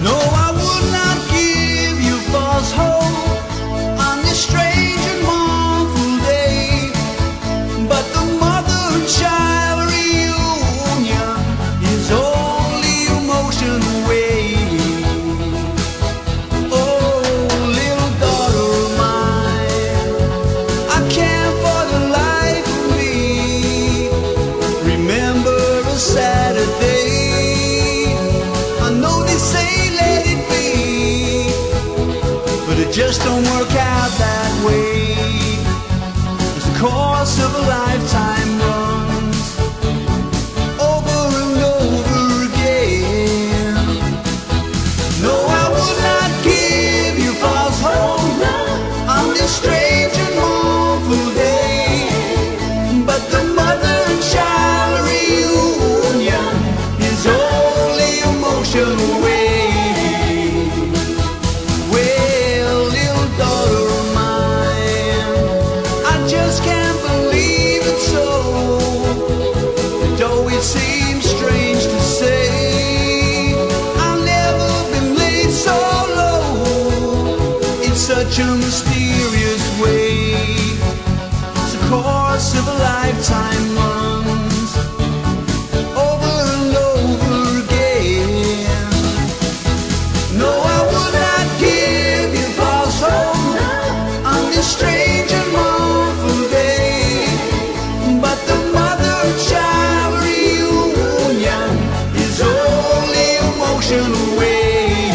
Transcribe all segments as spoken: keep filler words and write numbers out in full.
No, I would not give you false hope on this strange and mournful day, but the mother-child reunion is only emotion away. Oh, little daughter of mine, I can't for the life of me remember a Saturday. I know they say let it be, but it just don't work out that way. As the course of a lifetime runs over and over again. No, I would not give you false hope on this strange and mournful day, but the mother and child reunion is only emotion away. Well, little daughter of mine, I just can't believe it's so. And though it seems strange to say, I've never been laid so low. It's such a mysterious way. The course of a lifetime runs over and over again. No, I would not give you false hope on this strange and mournful day, but the mother-child reunion is only emotion away.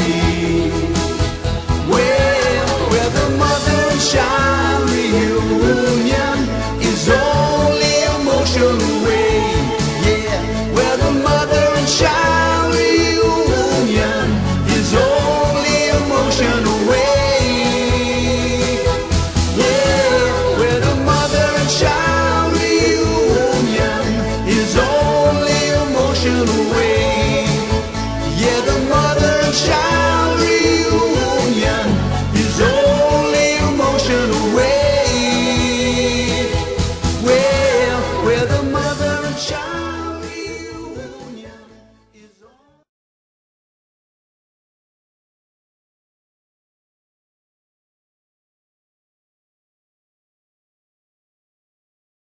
Well, where the mother-child reunion is only emotion away. Yeah, where the mother and child reunion is only emotion away. Yeah, where the mother and child reunion is only emotion away. Yeah, the mother and child reunion is only emotion away. Well, where the mother and child